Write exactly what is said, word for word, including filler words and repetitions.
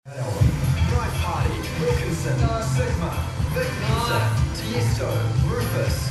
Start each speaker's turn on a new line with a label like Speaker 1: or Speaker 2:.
Speaker 1: Bright Party, Wilkinson, Sigma, Vic Mensa, Tiesto, Rufus.